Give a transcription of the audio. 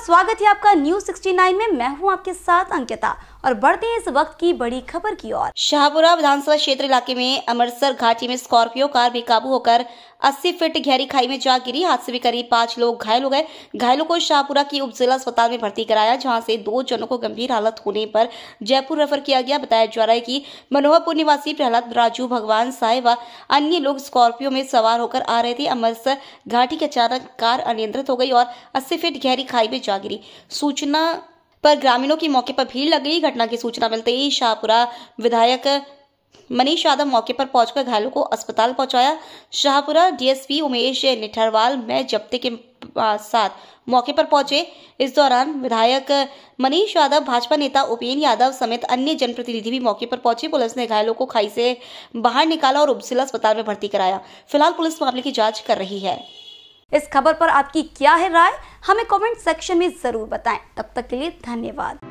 स्वागत है आपका न्यूज 69 में। मैं हूं आपके साथ अंकिता और बढ़ते हैं इस वक्त की बड़ी खबर की ओर। शाहपुरा विधानसभा क्षेत्र इलाके में अमृतसर घाटी में स्कॉर्पियो कार बेकाबू होकर 80 फीट गहरी खाई में जा गिरी। हादसे में करीब 5 लोग घायल हो गए। घायलों को शाहपुरा की उप जिला अस्पताल में भर्ती कराया, जहां से 2 जनों को गंभीर हालत होने पर जयपुर रेफर किया गया। बताया जा रहा है कि मनोहरपुर निवासी प्रहलाद, राजू, भगवान साय व अन्य लोग स्कॉर्पियो में सवार होकर आ रहे थे। अमृतसर घाटी के अचानक कार अनियंत्रित हो गई और 80 फीट गहरी खाई में जा गिरी। सूचना पर ग्रामीणों की मौके पर भीड़ लग गई। घटना की सूचना मिलते ही शाहपुरा विधायक मनीष यादव मौके पर पहुंचकर घायलों को अस्पताल पहुंचाया। शाहपुरा डीएसपी उमेश निठरवाल में जब्ते के साथ मौके पर पहुंचे। इस दौरान विधायक मनीष यादव, भाजपा नेता उपेंद्र यादव समेत अन्य जनप्रतिनिधि भी मौके पर पहुंचे। पुलिस ने घायलों को खाई से बाहर निकाला और उप जिला अस्पताल में भर्ती कराया। फिलहाल पुलिस मामले की जांच कर रही है। इस खबर पर आपकी क्या है राय, हमें कमेंट सेक्शन में जरूर बताएं। तब तक के लिए धन्यवाद।